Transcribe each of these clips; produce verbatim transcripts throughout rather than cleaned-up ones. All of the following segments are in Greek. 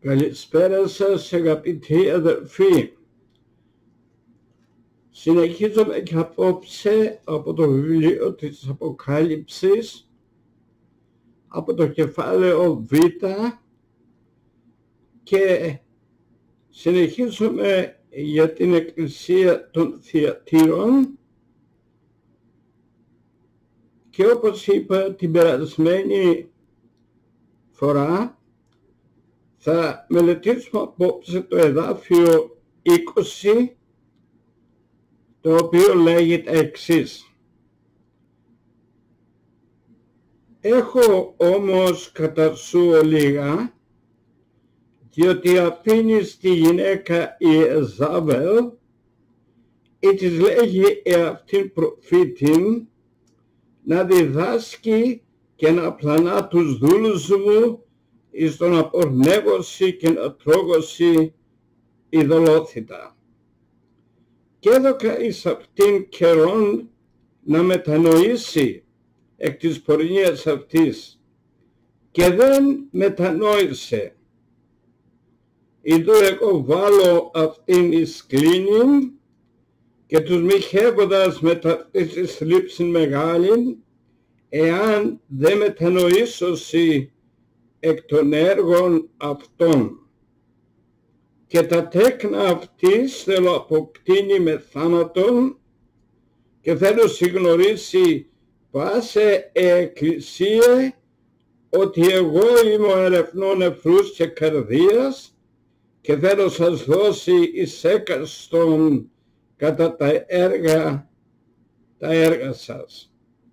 Καλησπέρα σας αγαπητοί αδερφοί. Συνεχίζουμε και απόψε από το βιβλίο της Αποκάλυψης, από το κεφάλαιο Β, και συνεχίζουμε για την Εκκλησία των Θειατήρων, και όπως είπα την περασμένη φορά, θα μελετήσουμε απόψε το εδάφιο είκοσι, το οποίο λέγεται εξής. Έχω όμως κατά σου ολίγα, διότι αφήνεις τη γυναίκα Ιεζάβελ, ή της λέγει εαυτήν προφήτην, να διδάσκει και να πλανά τους δούλους μου εις το να πορνεύωση και να τρώγωση ειδωλόθητα. Και έδωκα εις αυτήν καιρόν να μετανοήσει εκ της πορνείας αυτής, και δεν μετανόησε. Ιδού εγώ βάλω αυτήν εις κλίνην, και τους μοιχεύοντας μετά αυτής της θλίψην μεγάλην, εάν δεν μετανοήσωση εκ των έργων αυτών. Και τα τέκνα αυτής θέλω αποκτήνει με θάνατον, και θέλω συγνωρίσει πάσε εκκλησία ότι εγώ είμαι ο ερευνών νεφρούς και καρδίας, και θέλω σας δώσει εις έκαστον κατά τα έργα, τα έργα σας.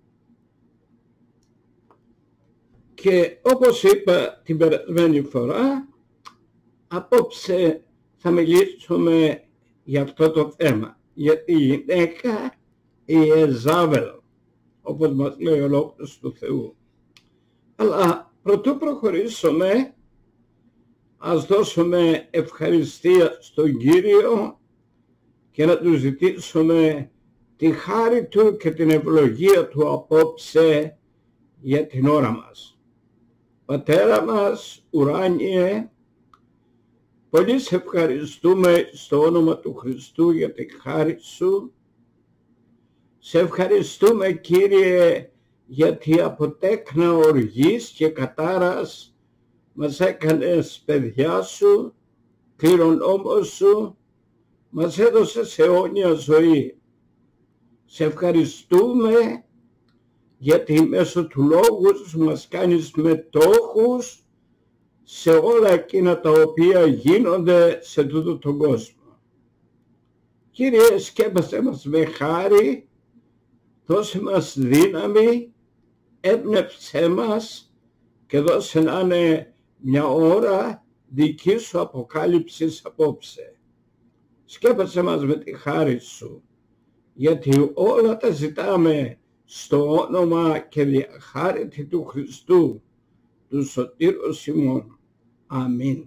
Και όπως είπα την περασμένη φορά, απόψε θα μιλήσουμε για αυτό το θέμα, για τη γυναίκα Ιεζάβελ, όπως μας λέει ο Λόγος του Θεού. Αλλά πρωτού προχωρήσουμε, ας δώσουμε ευχαριστία στον Κύριο και να του ζητήσουμε τη χάρη του και την ευλογία του απόψε για την ώρα μας. Πατέρα μας ουράνιε, πολύ σε ευχαριστούμε στο όνομα του Χριστού για τη χάρη σου. Σε ευχαριστούμε, Κύριε, γιατί από τέκνα οργής και κατάρας μας έκανες παιδιά σου, κληρονόμο σου, μας έδωσες αιώνια ζωή. Σε ευχαριστούμε γιατί μέσω του λόγου σου μας κάνεις μετόχους σε όλα εκείνα τα οποία γίνονται σε τούτο τον κόσμο. Κύριε, σκέπασε μας με χάρη, δώσε μας δύναμη, έμπνευσέ μας και δώσε να είναι μια ώρα δική σου αποκάλυψης απόψε. Σκέπασε μας με τη χάρη σου, γιατί όλα τα ζητάμε στο όνομα και διαχάρητη του Χριστού, του Σωτήρος ημών. Αμήν.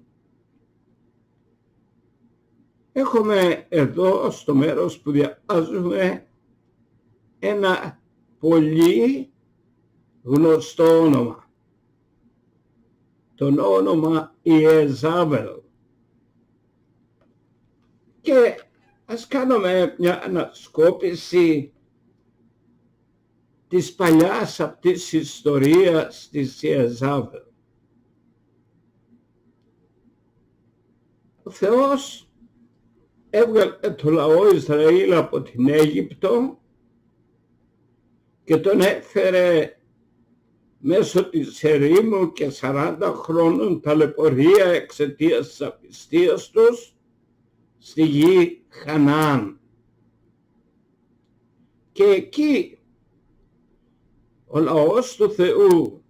Έχουμε εδώ στο μέρος που διαβάζουμε ένα πολύ γνωστό όνομα. Το όνομα Ιεζάβελ. Και ας κάνουμε μια ανασκόπηση της παλιάς αυτής ιστορίας της Ιεζάβελ. Ο Θεός έβγαλε το λαό Ισραήλ από την Αίγυπτο και τον έφερε μέσω της ερήμου και σαράντα χρόνων ταλαιπωρία εξαιτίας της απιστίας τους στη γη Χαναάν. Και εκεί ο λαός του Θεού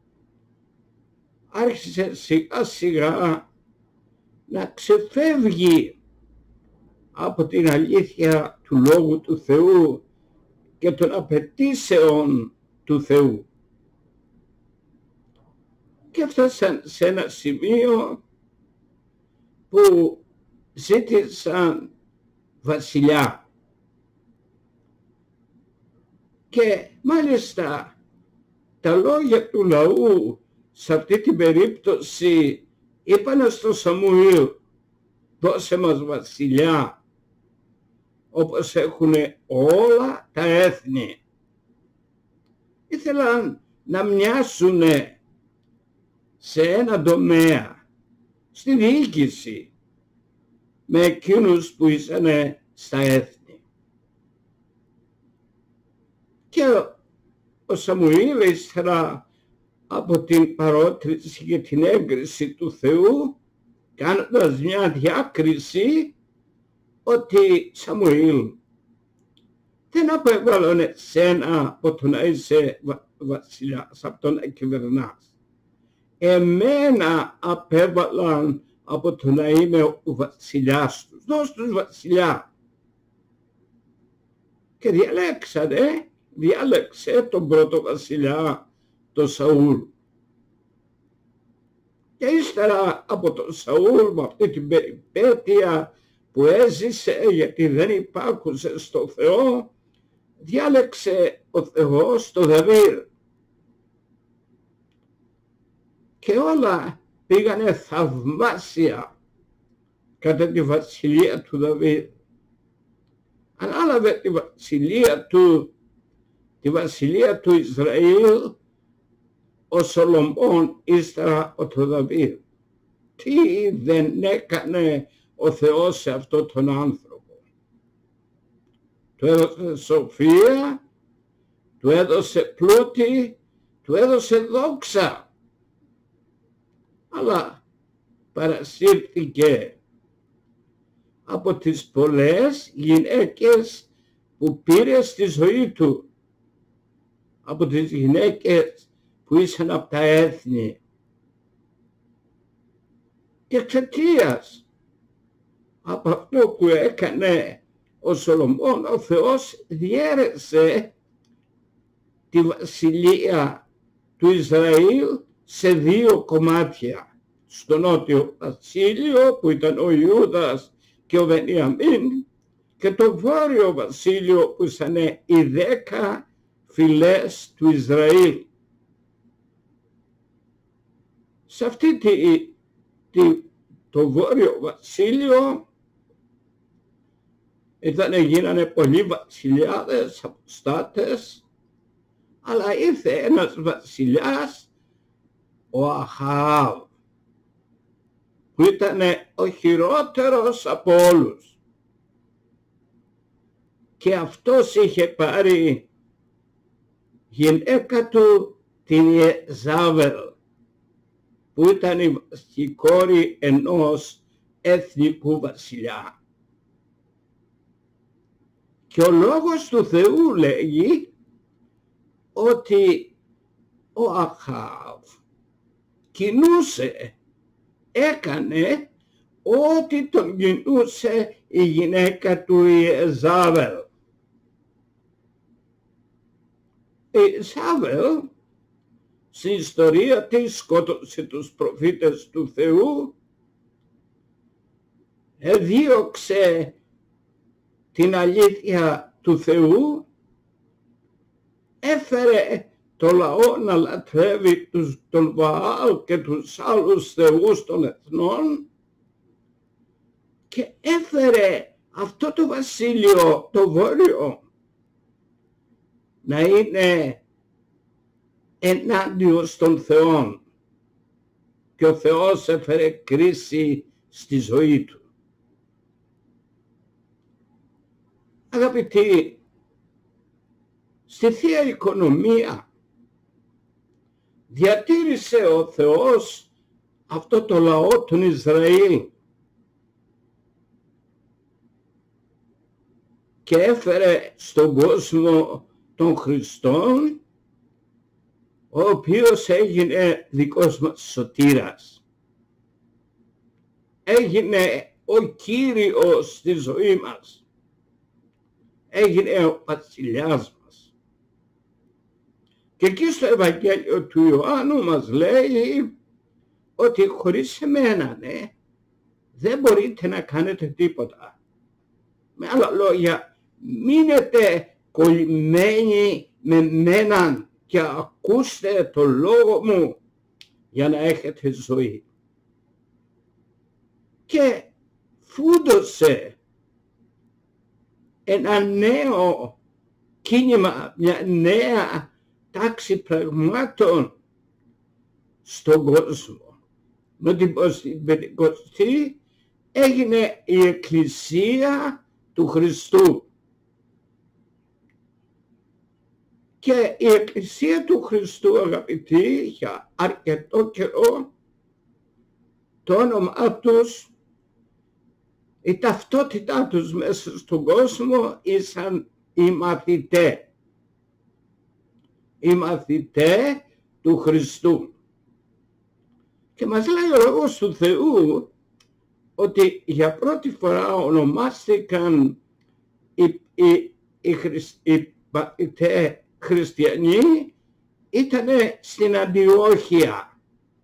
άρχισε σιγά σιγά να ξεφεύγει από την αλήθεια του Λόγου του Θεού και των απαιτήσεων του Θεού. Και έφτασαν σε ένα σημείο που ζήτησαν βασιλιά. Και μάλιστα τα λόγια του λαού σε αυτή την περίπτωση είπανε στο Σαμουήλ, δώσε μας βασιλιά, όπως έχουν όλα τα έθνη. Ήθελαν να μοιάσουν σε ένα τομέα, στη διοίκηση, με εκείνους που ήσαν στα έθνη. Και ο Σαμουήλ, ύστερα από την παρότριση και την έγκριση του Θεού, κάνοντας μια διάκριση, ότι Σαμουήλ, δεν απέβαλαν εσένα από το να είσαι βασιλιάς, από το να κυβερνάς. Εμένα απέβαλαν από το να είμαι ο βασιλιάς τους. Δώσ' τους βασιλιά. Και διαλέξανε, διάλεξε τον πρώτο βασιλιά, τον Σαούλ. Και ύστερα από τον Σαούλ, με αυτή την περιπέτεια που έζησε γιατί δεν υπάκουσε στο Θεό, διάλεξε ο Θεός τον Δαβίδ. Και όλα πήγανε θαυμάσια κατά τη βασιλεία του Δαβίδ. Ανάλαβε τη βασιλεία του, τη βασιλεία του Ισραήλ, ο Σολομών ύστερα από τον Δαβίδ. Τι δεν έκανε ο Θεός σε αυτόν τον άνθρωπο. Του έδωσε σοφία, του έδωσε πλούτη, του έδωσε δόξα. Αλλά παρασύρθηκε από τις πολλές γυναίκες που πήρε στη ζωή του, από τις γυναίκες που ήσαν από τα έθνη. Και εξαιτίας από αυτό που έκανε ο Σολομών, ο Θεός διέρεσε τη βασιλεία του Ισραήλ σε δύο κομμάτια. Στο νότιο βασίλειο που ήταν ο Ιούδας και ο Βενιαμίν, και το βόρειο βασίλειο που ήταν οι δέκα φυλές του Ισραήλ. Σε αυτή τη, τη, το βόρειο βασίλειο ήταν, γίνανε πολλοί βασιλιάδες, αποστάτες, αλλά ήρθε ένας βασιλιάς, ο Αχάβ, που ήταν ο χειρότερος από όλους. Και αυτός είχε πάρει γυναίκα του την Ιεζάβελ, που ήταν η κόρη ενός εθνικού βασιλιά. Και ο λόγος του Θεού λέγει ότι ο Αχάβ κινούσε, έκανε ό,τι τον κινούσε η γυναίκα του Ιεζάβελ. Η Ιεζάβελ στην ιστορία της σκότωσε τους προφήτες του Θεού, εδίωξε την αλήθεια του Θεού, έφερε το λαό να λατρεύει τους, τον Βαάλ και τους άλλους θεούς των εθνών, και έφερε αυτό το βασίλειο, το βόρειο, να είναι ενάντια των θεών, και ο Θεός έφερε κρίση στη ζωή του. Αγαπητοί, στη Θεία Οικονομία διατήρησε ο Θεός αυτό το λαό του Ισραήλ και έφερε στον κόσμο των Χριστών, ο οποίος έγινε δικός μας σωτήρας. Έγινε ο Κύριος στη ζωή μας. Έγινε ο βασιλιάς μας. Και εκεί στο Ευαγγέλιο του Ιωάννου μας λέει ότι χωρίς εμένα, ναι, δεν μπορείτε να κάνετε τίποτα. Με άλλα λόγια, μείνετε κολλημένοι με μέναν και ακούστε το λόγο μου για να έχετε ζωή. και φούντωσε ένα νέο κίνημα, μια νέα τάξη πραγμάτων στον κόσμο. Με την Πεντηκοστή έγινε η Εκκλησία του Χριστού. Και η Εκκλησία του Χριστού, αγαπητοί, για αρκετό καιρό, το όνομα τους, η ταυτότητά τους μέσα στον κόσμο ήσαν οι μαθητές. Οι μαθητές του Χριστού. Και μας λέει ο Λόγος του Θεού ότι για πρώτη φορά ονομάστηκαν οι, οι, οι, Χριστ, οι μαθητές χριστιανοί ήταν στην Αντιόχεια.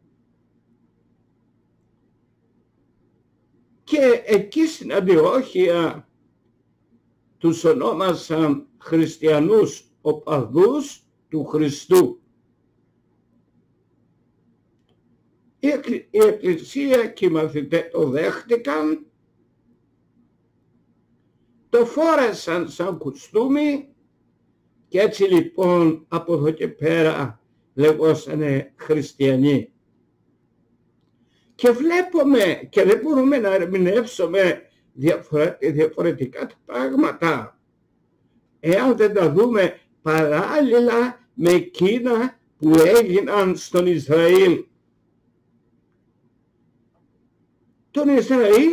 Και εκεί στην Αντιόχεια τους ονόμασαν χριστιανούς οπαδούς του Χριστού. Η Εκκλησία και οι μαθητές το δέχτηκαν, το φόρεσαν σαν κουστούμι και έτσι λοιπόν από εδώ και πέρα λεγόσανε χριστιανοί. Και βλέπουμε και δεν μπορούμε να ερμηνεύσουμε διαφορετικά τα πράγματα εάν δεν τα δούμε παράλληλα με εκείνα που έγιναν στον Ισραήλ. Τον Ισραήλ,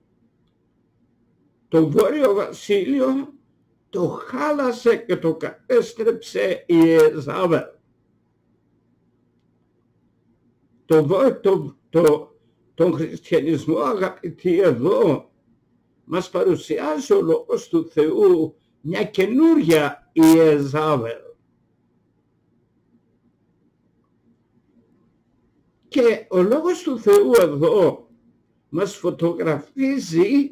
το Βόρειο Βασίλειο, το χάλασε και το κατέστρεψε η Ιεζάβελ. Το, το, το, τον χριστιανισμό, αγαπητοί, εδώ μας παρουσιάζει ο Λόγος του Θεού μια καινούρια Ιεζάβελ. Και ο Λόγος του Θεού εδώ μας φωτογραφίζει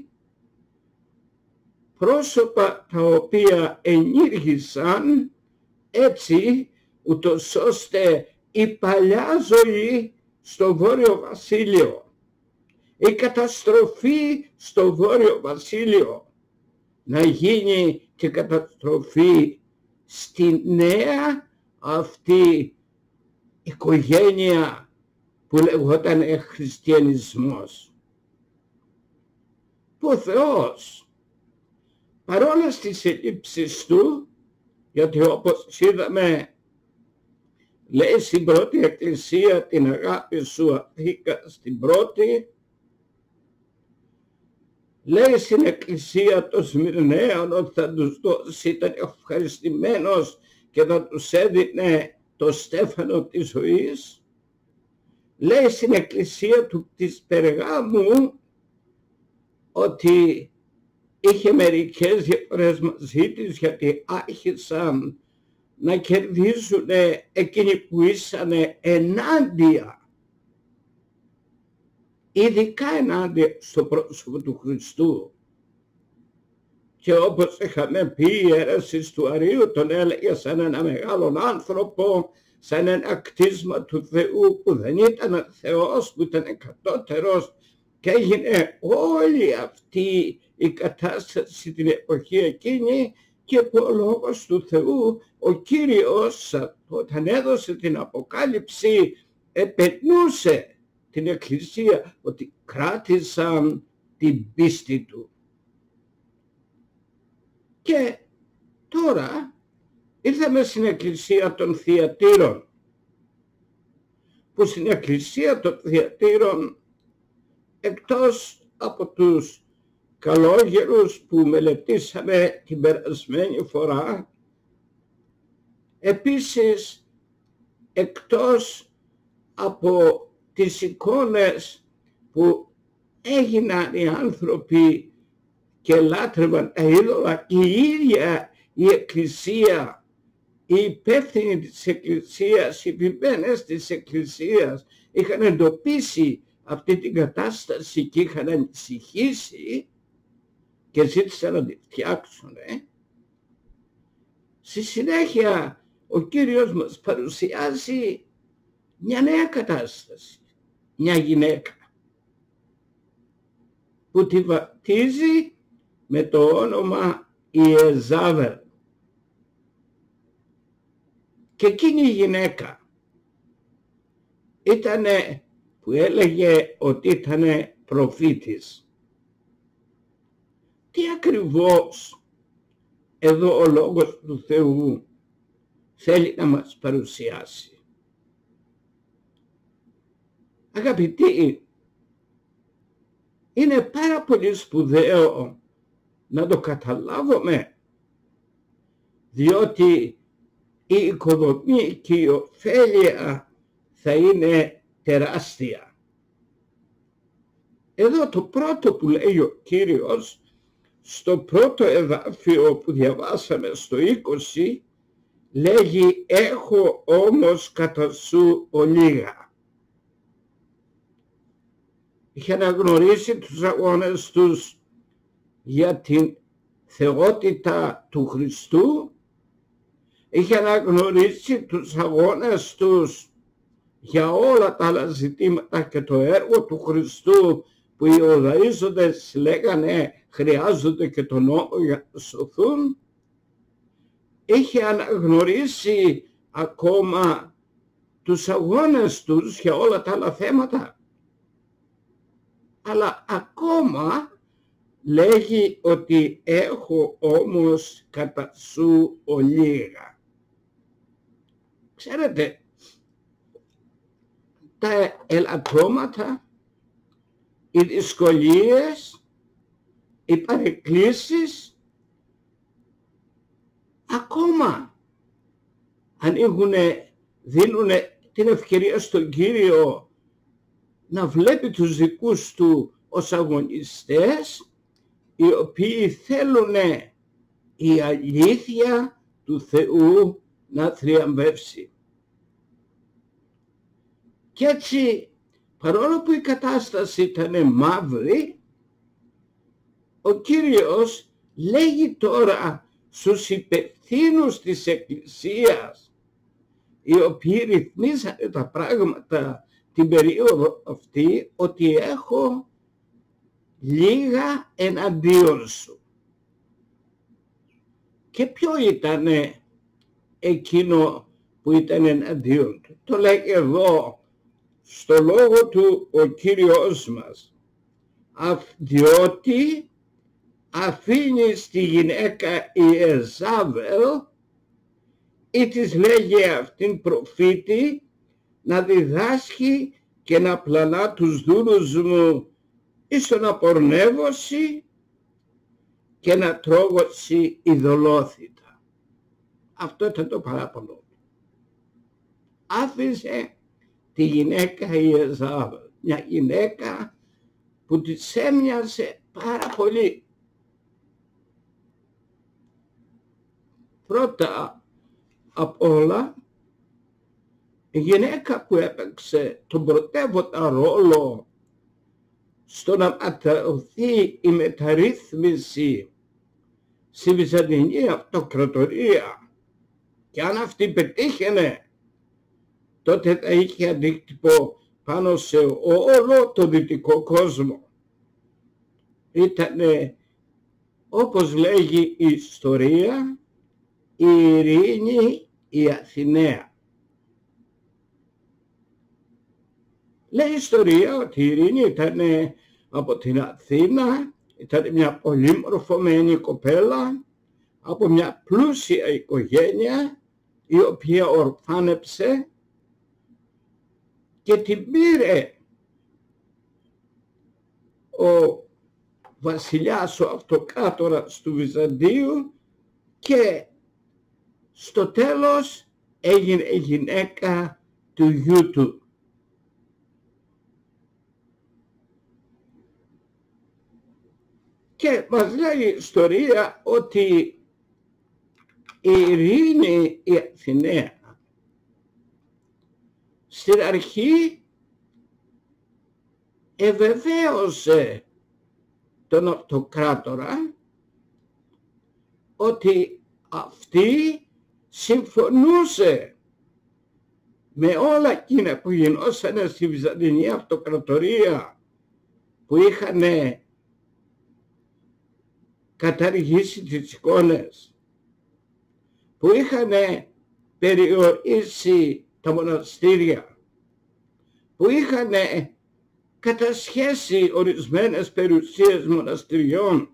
πρόσωπα τα οποία ενήργησαν έτσι ούτως ώστε η παλιά ζωή στο Βόρειο Βασίλειο, η καταστροφή στο Βόρειο Βασίλειο να γίνει και καταστροφή στη νέα αυτή οικογένεια που λεγόταν χριστιανισμός. Που ο Θεός παρόλα στις ελλείψεις του, γιατί όπως είδαμε λέει στην πρώτη εκκλησία την αγάπη σου αφήκα στην πρώτη, λέει στην εκκλησία των Σμυρναίων ότι θα τους δώσει, ήταν ευχαριστημένος και θα τους έδινε το στέφανο της ζωής. Λέει στην εκκλησία του της Περγάμου ότι είχε μερικές διαφορές μαζί της γιατί άρχισαν να κερδίζουν εκείνοι που ήσαν ενάντια, ειδικά ενάντια στο πρόσωπο του Χριστού. Και όπως είχαμε πει, η αίρεση του Αρείου τον έλεγε σαν ένα μεγάλον άνθρωπο, σαν ένα κτίσμα του Θεού που δεν ήταν Θεός, που ήταν κατώτερος, και έγινε όλη αυτή η κατάσταση την εποχή εκείνη. Και που ο Λόγος του Θεού, ο Κύριος, όταν έδωσε την Αποκάλυψη, επενούσε την Εκκλησία ότι κράτησαν την πίστη του. Και τώρα ήρθαμε στην Εκκλησία των Θειατήρων, που στην Εκκλησία των Θειατήρων, εκτός από τους καλόγερους που μελετήσαμε την περασμένη φορά, επίσης εκτός από τις εικόνες που έγιναν οι άνθρωποι και λάτρευαν τα είδωλα, η ίδια η Εκκλησία, οι υπεύθυνοι της Εκκλησίας, οι επιμένες της Εκκλησίας είχαν εντοπίσει αυτή την κατάσταση και είχαν ανησυχήσει και ζήτησαν να τη φτιάξουν. Ε. Στη συνέχεια ο Κύριος μας παρουσιάζει μια νέα κατάσταση, μια γυναίκα. που τη βαπτίζει με το όνομα Ιεζάβελ. Και εκείνη η γυναίκα ήτανε, που έλεγε ότι ήτανε προφήτης. Τι ακριβώς εδώ ο Λόγος του Θεού θέλει να μας παρουσιάσει? Αγαπητοί, είναι πάρα πολύ σπουδαίο να το καταλάβουμε, διότι η οικοδομή και η ωφέλεια θα είναι τεράστια. Εδώ το πρώτο που λέει ο Κύριος, στο πρώτο εδάφιο που διαβάσαμε στο είκοσι, λέγει «Έχω όμως κατά σου ολίγα». Είχε αναγνωρίσει τους αγώνες τους για την θεότητα του Χριστού, είχε αναγνωρίσει τους αγώνες τους για όλα τα άλλα ζητήματα και το έργο του Χριστού που οι Ιουδαίζοντες λέγανε χρειάζονται και τον νόμο για να σωθούν. Είχε αναγνωρίσει ακόμα τους αγώνες τους για όλα τα άλλα θέματα. Αλλά ακόμα λέγει ότι έχω όμως κατά σου ολίγα. Ξέρετε, τα ελαττώματα, οι δυσκολίες, οι παρεκκλήσεις ακόμα ανοίγουνε, δίνουνε την ευκαιρία στον Κύριο να βλέπει τους δικούς του ως αγωνιστές, οι οποίοι θέλουν η αλήθεια του Θεού να θριαμβεύσει. Και έτσι, παρόλο που η κατάσταση ήταν μαύρη, ο Κύριος λέγει τώρα στους υπευθύνους της Εκκλησίας, οι οποίοι ρυθμίζανε τα πράγματα την περίοδο αυτή, ότι έχω λίγα εναντίον σου. Και ποιο ήταν εκείνο που ήταν εναντίον του? Το λέει εδώ στο λόγο του ο Κύριος μας. Διότι αφήνει στη γυναίκα Ιεζάβελ, ή της λέγει αυτήν προφήτη, να διδάσκει και να πλανά τους δούλους μου εις τον απορνεύωση και να τρώγωση ειδωλόθητα. Αυτό ήταν το παράπονο. Άφησε τη γυναίκα Ιεζάβελ, μια γυναίκα που της έμοιασε πάρα πολύ. Πρώτα απ' όλα, η γυναίκα που έπαιξε τον πρωτεύοντα ρόλο στο να ματαιωθεί η μεταρρύθμιση στη Βυζαντινή Αυτοκρατορία, και αν αυτή πετύχαινε, τότε θα είχε αντίκτυπο πάνω σε όλο το δυτικό κόσμο. Ήτανε, όπως λέγει η ιστορία, η Ειρήνη η Αθηναία. Λέει η ιστορία ότι η Ειρήνη ήταν από την Αθήνα, ήταν μια πολύ μορφωμένη κοπέλα, από μια πλούσια οικογένεια, η οποία ορφάνεψε και την πήρε ο βασιλιάς, ο αυτοκράτορας του Βυζαντίου, και στο τέλος έγινε η γυναίκα του γιού του. Και μας λέει η ιστορία ότι η Ειρήνη η Αθηναία στην αρχή εβεβαίωσε τον αυτοκράτορα ότι αυτή συμφωνούσε με όλα εκείνα που γινώσανε στη Βυζαντινή Αυτοκρατορία, που είχαν καταργήσει τις εικόνες, που είχαν περιορίσει τα μοναστήρια, που είχαν κατασχέσει ορισμένες περιουσίες μοναστηριών,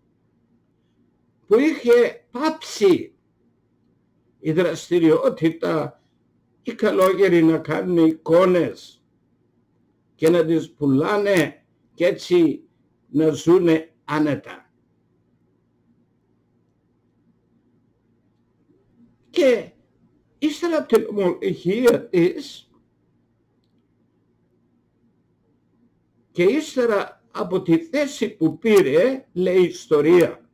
που είχε πάψει η δραστηριότητα οι καλόγεροι να κάνουν εικόνες και να τις πουλάνε και έτσι να ζουνε άνετα. Και ύστερα από την ομολογία της και ύστερα από τη θέση που πήρε, λέει η ιστορία,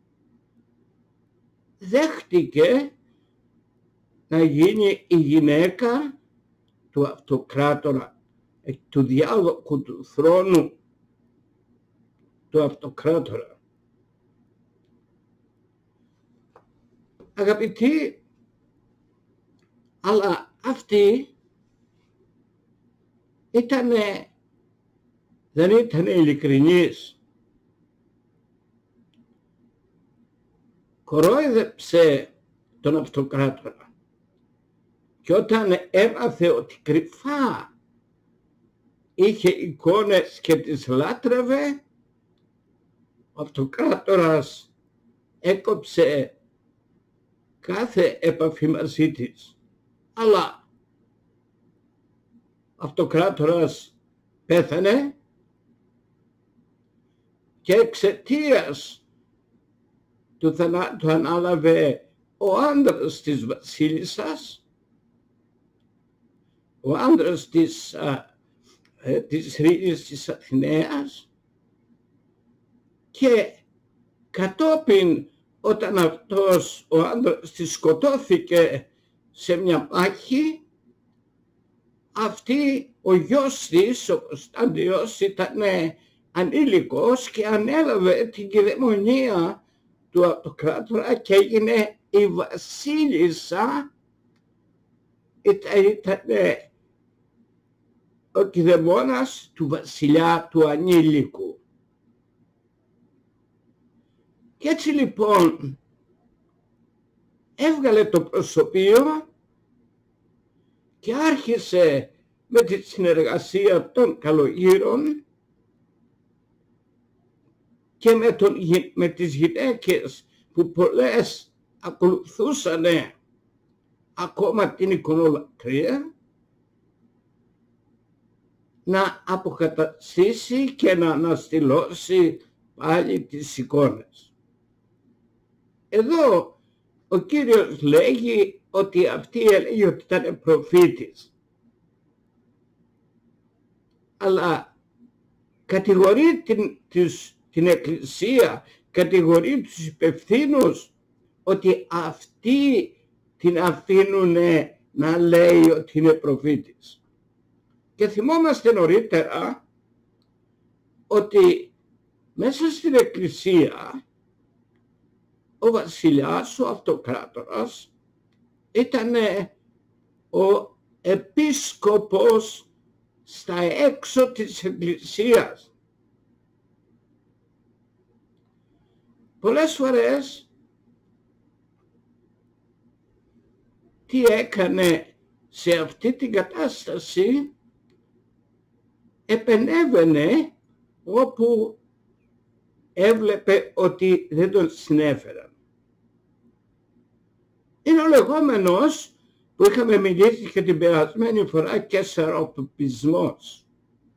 δέχτηκε να γίνει η γυναίκα του αυτοκράτορα, του διάδοχου του θρόνου του αυτοκράτορα. Αγαπητοί, αλλά αυτή ήτανε, δεν ήταν ειλικρινής. Κορόιδεψε τον αυτοκράτορα και όταν έμαθε ότι κρυφά είχε εικόνες και τις λάτρευε, ο αυτοκράτορας έκοψε κάθε επαφή μαζί της. Αλλά ο αυτοκράτορας πέθανε και εξαιτίας του θανάτου ανάλαβε ο άντρας της βασίλισσας, ο άντρας της, α, ε, της Ρήγης της Αθηναίας, και κατόπιν όταν αυτός ο άντρας της σκοτώθηκε σε μια μάχη, αυτή ο γιος της, ο Κωνσταντιος, ήταν ανήλικος και ανέλαβε την κυδαιμονία του αυτοκράτορα και έγινε η βασίλισσα, ήταν, ήταν ο κηδεμόνας του βασιλιά του ανήλικου. Και έτσι λοιπόν έβγαλε το προσωπείο και άρχισε με τη συνεργασία των καλογύρων και με, τον, με τις γυναίκες που πολλές ακολουθούσαν ακόμα την εικονολατρία, να αποκαταστήσει και να αναστηλώσει πάλι τις εικόνες. Εδώ ο Κύριος λέγει ότι αυτή έλεγε ότι ήταν προφήτης, αλλά κατηγορεί την, της, την Εκκλησία, κατηγορεί τους υπευθύνους ότι αυτοί την αφήνουν να λέει ότι είναι προφήτης. Και θυμόμαστε νωρίτερα ότι μέσα στην Εκκλησία ο βασιλιάς, ο αυτοκράτορας, ήταν ο επίσκοπος στα έξω της Εκκλησίας. Πολλές φορές τι έκανε σε αυτή την κατάσταση? Επενέβαινε όπου έβλεπε ότι δεν τον συνέφεραν. Είναι ο λεγόμενος που είχαμε μιλήσει και την περασμένη φορά και σαροππισμός.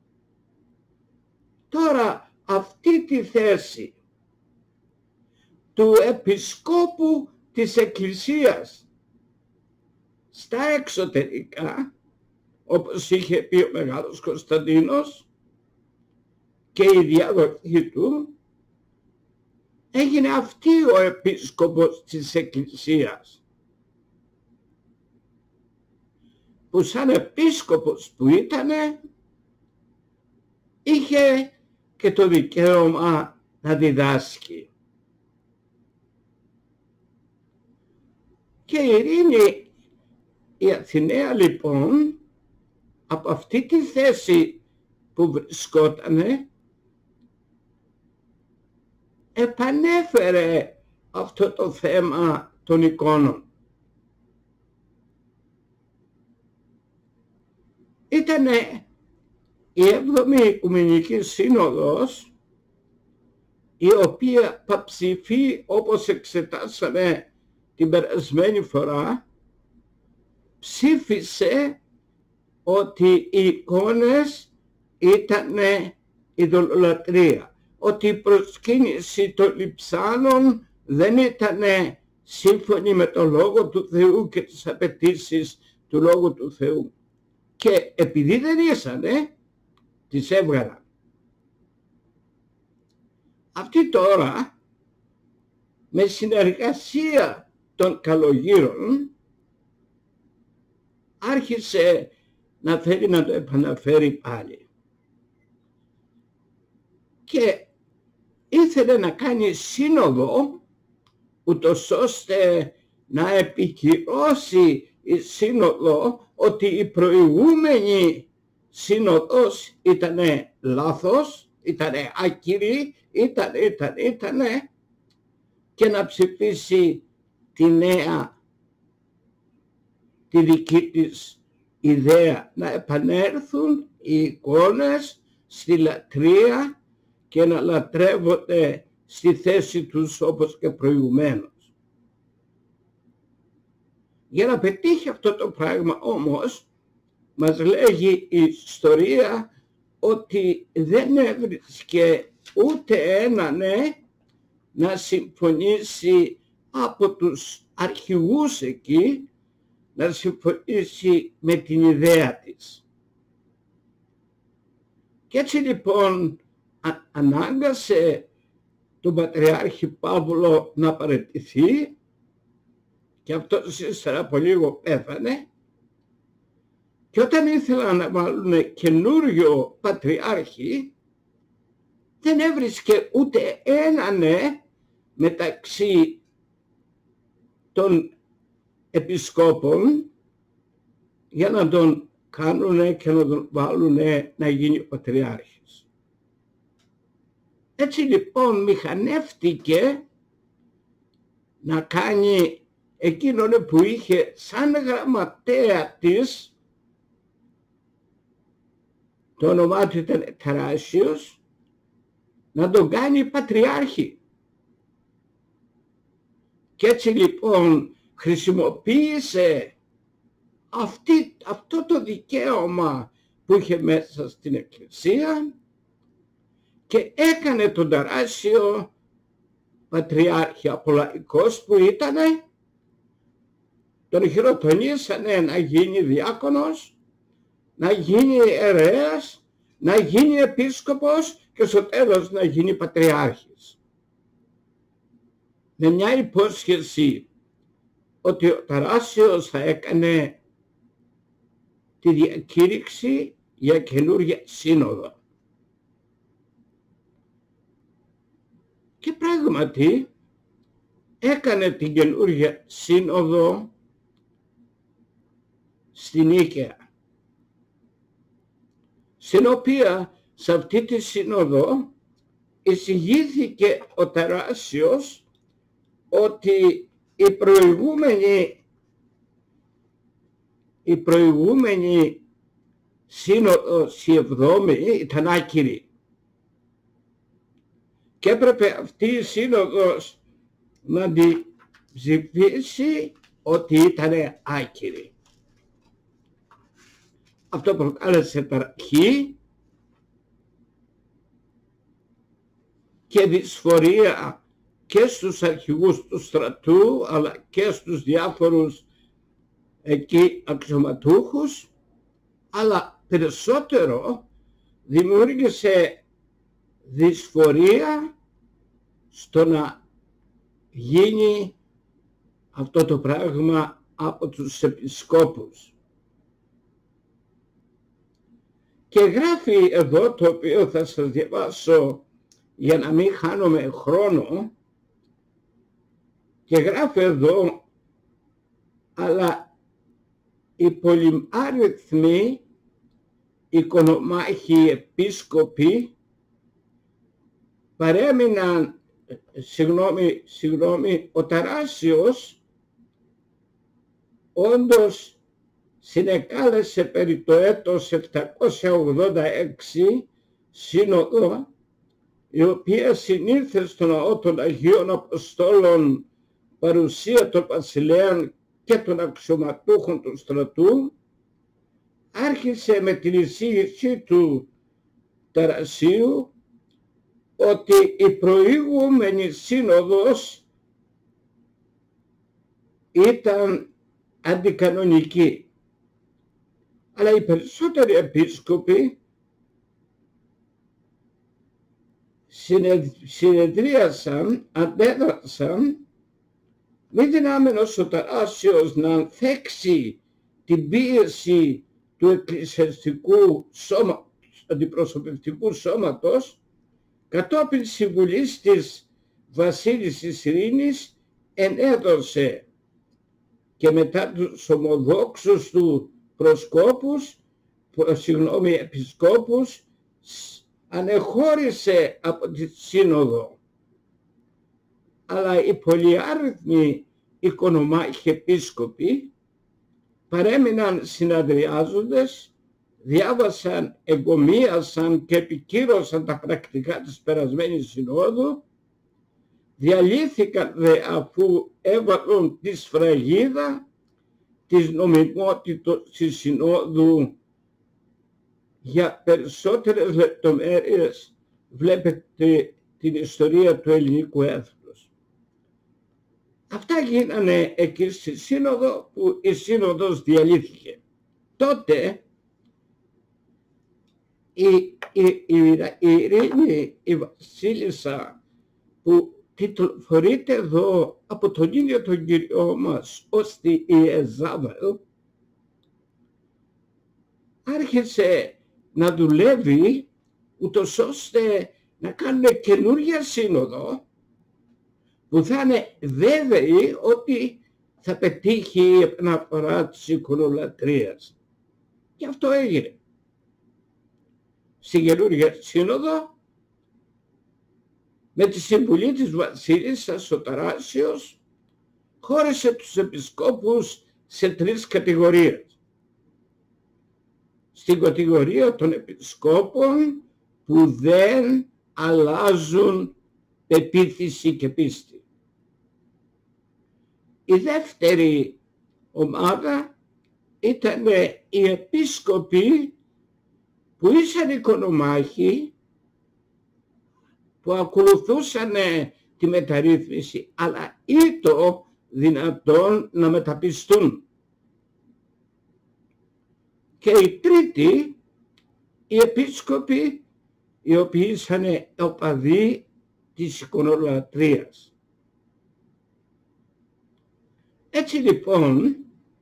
Τώρα αυτή τη θέση του επισκόπου της Εκκλησίας στα εξωτερικά, όπως είχε πει ο Μεγάλος Κωνσταντίνος και η διάδοχή του, έγινε αυτή ο επίσκοπος της Εκκλησίας, που σαν επίσκοπος που ήτανε είχε και το δικαίωμα να διδάσκει. Και η Ειρήνη η Αθηναία λοιπόν από αυτή τη θέση που βρισκότανε επανέφερε αυτό το θέμα των εικόνων. Ήτανε η έβδομη Οικουμενική Σύνοδος, η οποία παψηφί, όπως εξετάσαμε την περασμένη φορά, ψήφισε ότι οι εικόνες ήταν ειδωλολατρία, ότι η προσκύνηση των λειψάνων δεν ήταν σύμφωνη με τον Λόγο του Θεού και τις απαιτήσεις του Λόγου του Θεού. Και επειδή δεν ήσανε, τις έβγαλαν. Αυτή τώρα, με συνεργασία των καλογύρων, άρχισε να θέλει να το επαναφέρει πάλι. Και ήθελε να κάνει σύνοδο, ούτως ώστε να επικυρώσει η σύνοδο ότι η προηγούμενη σύνοδος ήταν λάθος, ήταν άκυρη, ήταν, ήταν, ήταν, και να ψηφίσει τη νέα, τη δική της ιδέα, να επανέλθουν οι εικόνες στη λατρεία και να λατρεύονται στη θέση τους όπως και προηγουμένως. Για να πετύχει αυτό το πράγμα όμως, μας λέγει η ιστορία ότι δεν έβρισκε ούτε έναν να συμφωνήσει από τους αρχηγούς εκεί, να συμφωνήσει με την ιδέα της. Και έτσι λοιπόν α, ανάγκασε τον Πατριάρχη Παύλο να παραιτηθεί, και αυτός ύστερα από λίγο πέθανε, και όταν ήθελαν να βάλουν καινούριο πατριάρχη, δεν έβρισκε ούτε έναν μεταξύ των επισκόπων για να τον κάνουν και να τον βάλουν να γίνει πατριάρχης. Έτσι λοιπόν μηχανεύτηκε να κάνει εκείνον που είχε σαν γραμματέα της, το όνομά του ήταν Τεράσιος, να τον κάνει πατριάρχη. Και έτσι λοιπόν χρησιμοποίησε αυτή, αυτό το δικαίωμα που είχε μέσα στην Εκκλησία και έκανε τον Τεράσιο πατριάρχη. Απολαϊκός που ήτανε, τον χειροτονήσανε να γίνει διάκονος, να γίνει ιερέας, να γίνει επίσκοπος και στο τέλος να γίνει πατριάρχης. Με μια υπόσχεση ότι ο Τεράσιος θα έκανε τη διακήρυξη για καινούργια σύνοδο. Και πράγματι έκανε την καινούργια σύνοδο στην Νίκαια, στην οποία σε αυτή τη σύνοδο εισηγήθηκε ο Τεράσιος ότι η προηγούμενη, η προηγούμενη σύνοδος, η εβδόμη, ήταν άκυρη και έπρεπε αυτή η σύνοδος να την ψηφίσει ότι ήταν άκυρη. Αυτό προκάλεσε ταραχή και δυσφορία και στους αρχηγούς του στρατού αλλά και στους διάφορους εκεί αξιωματούχους, αλλά περισσότερο δημιούργησε δυσφορία στο να γίνει αυτό το πράγμα από τους επισκόπους. Και γράφει εδώ, το οποίο θα σας διαβάσω για να μην χάνουμε χρόνο, και γράφει εδώ, αλλά οι πολυάριθμοι οικονομάχοι επίσκοποι παρέμειναν συγγνώμη, συγγνώμη, ο Ταράσιος όντως συνεκάλεσε περί το έτος επτακόσια ογδόντα έξι σύνοδο, η οποία συνήλθε στο ναό των Αγίων Αποστόλων παρουσία των βασιλέων και των αξιωματούχων του στρατού. Άρχισε με την εισήγηση του Ταρασίου ότι η προηγούμενη σύνοδος ήταν αντικανονική, αλλά οι περισσότεροι επίσκοποι συνεδρίασαν, αντέδρασαν, μη δυνάμενος ο Ταράσιος να ανθέξει την πίεση του εκκλησιαστικού σώματος, αντιπροσωπευτικού σώματος, κατόπιν συμβουλής της βασίλισσης Ειρήνης ενέδωσε και μετά τους ομοδόξους του προσκόπους, συγγνώμη, επισκόπους, ανεχώρησε από τη σύνοδο. Αλλά οι πολυάριθμοι οικονομάχοι επίσκοποι παρέμειναν συναδριάζοντες, διάβασαν, εγκομίασαν και επικύρωσαν τα πρακτικά της περασμένης συνόδου, διαλύθηκαν δε αφού έβαλαν τη σφραγίδα της νομιμότητας της συνόδου. Για περισσότερες λεπτομέρειες βλέπετε την ιστορία του ελληνικού έθνους. Αυτά γίνανε εκεί στη σύνοδο που η σύνοδος διαλύθηκε. Τότε η, η, η, η Ειρήνη, η βασίλισσα που τιτλοφορείται εδώ από τον ίδιο τον Κυριό μας ως τη Ιεζάβελ, άρχισε να δουλεύει ούτως ώστε να κάνουν καινούργια σύνοδο που θα είναι βέβαιοι ότι θα πετύχει η επαναφορά της εικονολατρίας. Και αυτό έγινε. Στην καινούργια σύνοδο, με τη συμβουλή της βασίλισσας, ο Ταράσιος χώρισε τους επισκόπους σε τρεις κατηγορίες. Στην κατηγορία των επισκόπων που δεν αλλάζουν πεποίθηση και πίστη. Η δεύτερη ομάδα ήταν οι επίσκοποι που ήσαν οικονομάχοι, που ακολουθούσαν τη μεταρρύθμιση, αλλά ήτο δυνατόν να μεταπιστούν. Και οι τρίτοι, οι επίσκοποι, οι οποίοι ήσαν οπαδοί της εικονολατρίας. Έτσι λοιπόν,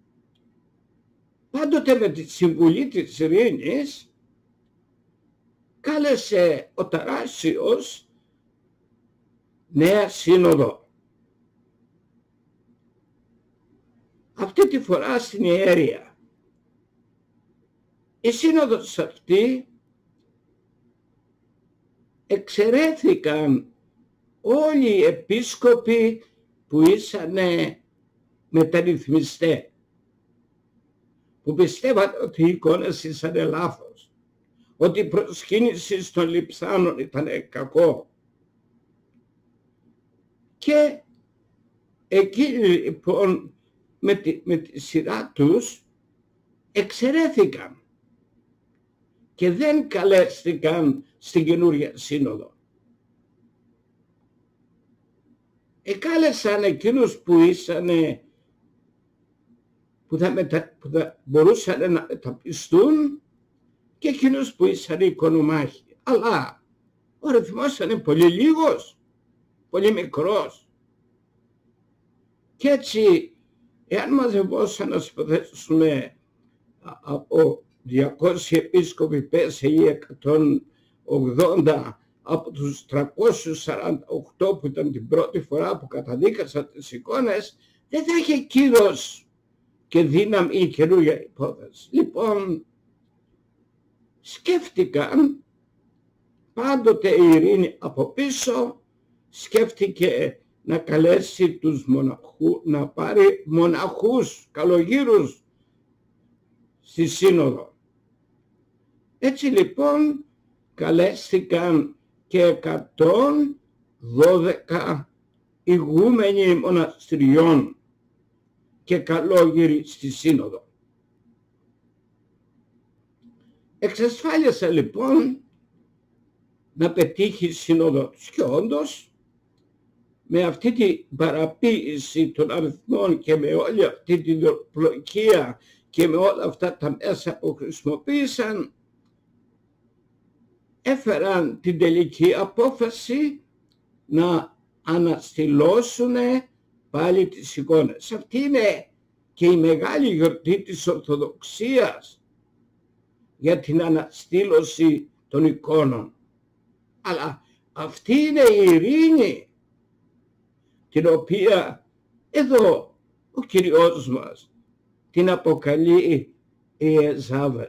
πάντοτε με τη συμβουλή της Ειρήνης, κάλεσε ο Ταράσιος νέα σύνοδο. Αυτή τη φορά στην Ιέρια. Η σύνοδος αυτή εξαιρέθηκαν όλοι οι επίσκοποι που ήσαν μεταρρυθμιστές, που πιστεύαν ότι οι εικόνες ήσαν λάθος, ότι η προσκύνηση των λειψάνων ήταν κακό. Και εκείνοι λοιπόν με τη, με τη σειρά τους εξαιρέθηκαν και δεν καλέστηκαν στην καινούργια σύνοδο. Εκάλεσαν εκείνους που ήσαν, που θα, μετα, που θα μπορούσαν να μεταπιστούν και εκείνους που ήσαν οικονομάχοι. Αλλά ο αριθμός ήταν πολύ λίγος, πολύ μικρός. Και έτσι, εάν μαζευόσαν να υποθέσουμε από διακόσιοι επίσκοποι πέσε ή εκατόν ογδόντα από τους τριακόσιους σαράντα οκτώ που ήταν την πρώτη φορά που καταδίκασαν τις εικόνες, δεν θα είχε κύρος και δύναμη η καινούργια υπόθεση. Λοιπόν, σκέφτηκαν πάντοτε η Ειρήνη από πίσω, σκέφτηκε να καλέσει τους μοναχούς, να πάρει μοναχούς καλογύρους στη Σύνοδο. Έτσι λοιπόν καλέστηκαν και εκατόν δώδεκα ηγούμενοι μοναστηριών και καλόγυροι στη Σύνοδο. Εξασφάλισα λοιπόν να πετύχει η Σύνοδος και όντως με αυτή την παραποίηση των αριθμών και με όλη αυτή την διπλοκία και με όλα αυτά τα μέσα που χρησιμοποίησαν, έφεραν την τελική απόφαση να αναστηλώσουν πάλι τις εικόνες. Αυτή είναι και η μεγάλη γιορτή της Ορθοδοξίας για την αναστήλωση των εικόνων. Αλλά αυτή είναι η ειρήνη την οποία εδώ ο Κυριός μας την αποκαλεί η Εζάβελ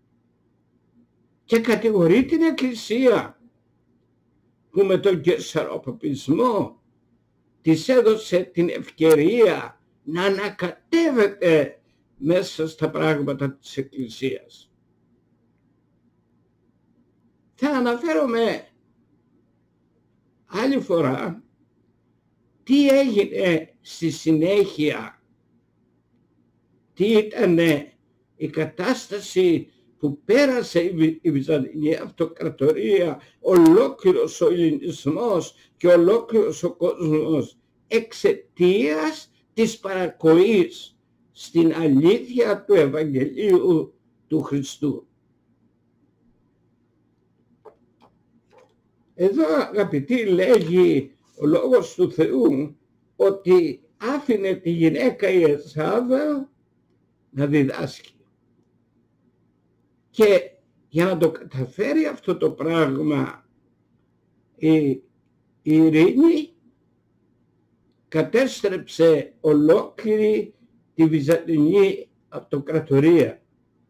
και κατηγορεί την Εκκλησία που με τον καισαροπαπισμό της έδωσε την ευκαιρία να ανακατεύεται μέσα στα πράγματα της Εκκλησίας. Θα αναφέρομαι άλλη φορά τι έγινε στη συνέχεια, τι ήταν η κατάσταση που πέρασε η Βυζαντινή Αυτοκρατορία, ολόκληρος ο ελληνισμός και ολόκληρος ο κόσμος εξαιτίας της παρακοής στην αλήθεια του Ευαγγελίου του Χριστού. Εδώ αγαπητοί λέγει ο Λόγος του Θεού ότι άφηνε τη γυναίκα η Εζάβελ να διδάσκει. Και για να το καταφέρει αυτό το πράγμα η, η Ειρήνη κατέστρεψε ολόκληρη τη Βυζαντινή Αυτοκρατορία.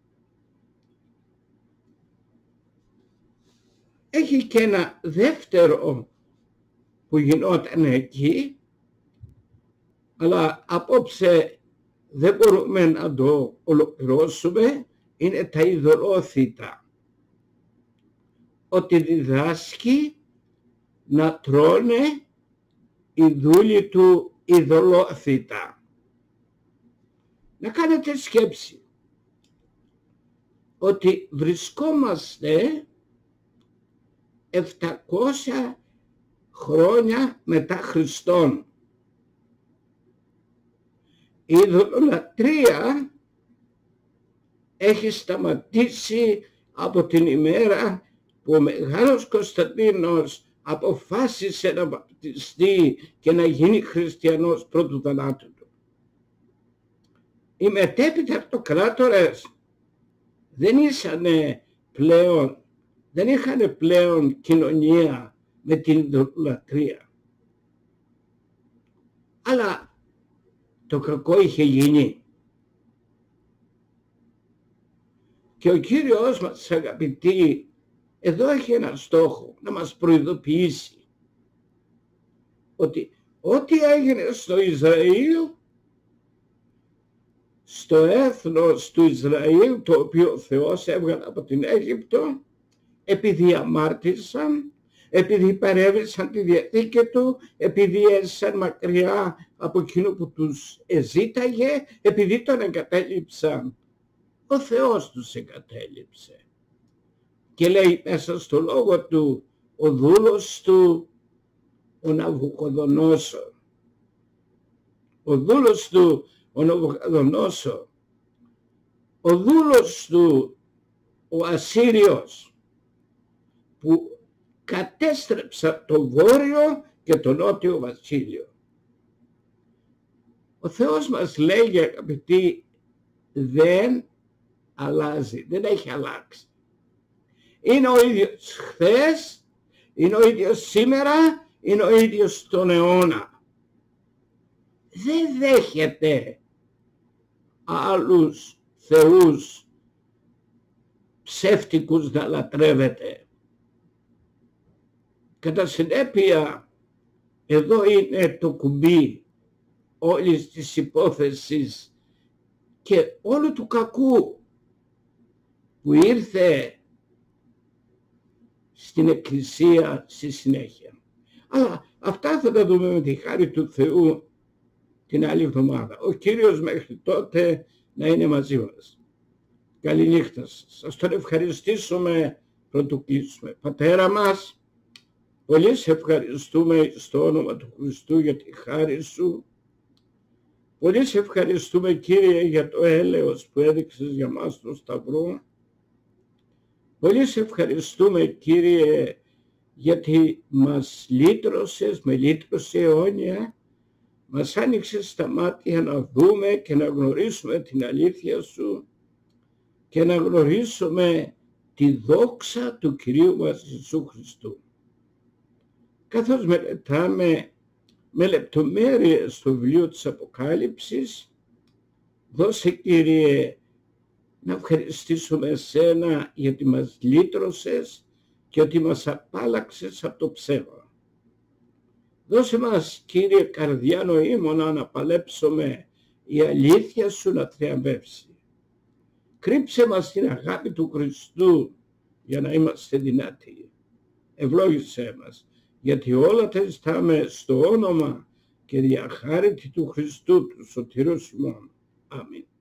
Έχει και ένα δεύτερο που γινόταν εκεί, αλλά απόψε δεν μπορούμε να το ολοκληρώσουμε, είναι τα ειδωλόθητα. Ότι διδάσκει να τρώνε οι δούλοι του ειδωλόθητα. Να κάνετε σκέψη ότι βρισκόμαστε επτακόσια χρόνια μετά Χριστόν. Η ειδωλολατρεία έχει σταματήσει από την ημέρα που ο Μεγάλος Κωνσταντίνος αποφάσισε να βαπτιστεί και να γίνει χριστιανός πρώτου θανάτου του. Οι μετέπειτα αυτοκράτορες δεν ήσανε πλέον, δεν είχαν πλέον κοινωνία με την ειδωλολατρεία. Αλλά το κακό είχε γίνει. Και ο Κύριος μας αγαπητοί εδώ έχει ένα στόχο, να μας προειδοποιήσει ότι ό,τι έγινε στο Ισραήλ, στο έθνος του Ισραήλ, το οποίο ο Θεός έβγαλε από την Αίγυπτο, επειδή αμάρτησαν, επειδή παρέβησαν τη Διαθήκη του, επειδή έζησαν μακριά από εκείνο που τους εζήταγε, επειδή τον εγκατέλειψαν. Ο Θεός τους εγκατέλειψε. Και λέει μέσα στο λόγο του ο δούλος του ο Ναβουκοδονόσορ. Ο δούλος του ο Ναβουκοδονόσορ. Ο δούλος του ο Ασσύριος που κατέστρεψα το βόρειο και το νότιο βασίλειο. Ο Θεός μας λέγει αγαπητοί, δεν αλλάζει, δεν έχει αλλάξει. Είναι ο ίδιος χθες, είναι ο ίδιος σήμερα, είναι ο ίδιος τον αιώνα. Δεν δέχεται άλλους θεούς ψεύτικους να λατρεύεται. Κατά συνέπεια Εδώ είναι το κουμπί όλης της υπόθεσης και όλου του κακού που ήρθε στην Εκκλησία στη συνέχεια. Αλλά αυτά θα τα δούμε με τη χάρη του Θεού την άλλη εβδομάδα. Ο Κύριος μέχρι τότε να είναι μαζί μας. Καληνύχτα σας. Σας τον ευχαριστήσουμε πρωτού κλείσουμε. Πατέρα μας, πολύ σε ευχαριστούμε στο όνομα του Χριστού για τη χάρη σου. Πολύ σε ευχαριστούμε, Κύριε, για το έλεος που έδειξες για μας στο Σταυρό. Πολύ σε ευχαριστούμε, Κύριε, γιατί μας λύτρωσες με λύτρωση αιώνια. Μας άνοιξες τα μάτια να δούμε και να γνωρίσουμε την αλήθεια σου και να γνωρίσουμε τη δόξα του Κυρίου μας Ιησού Χριστού. Καθώς μελετάμε με λεπτομέρειες το βιβλίο της Αποκάλυψης, δώσε, Κύριε, να ευχαριστήσουμε εσένα γιατί μας λύτρωσες και ότι μας απάλλαξες από το ψέμα. Δώσε μας, Κύριε, καρδιά νοήμωνα να παλέψουμε η αλήθεια σου να θριαμβεύσει. Κρύψε μας την αγάπη του Χριστού για να είμαστε δυνατοί. Ευλόγησέ μας, γιατί όλα τα ζητάμε στο όνομα και διαχάρητη του Χριστού του Σωτήρου ημών. Αμήν.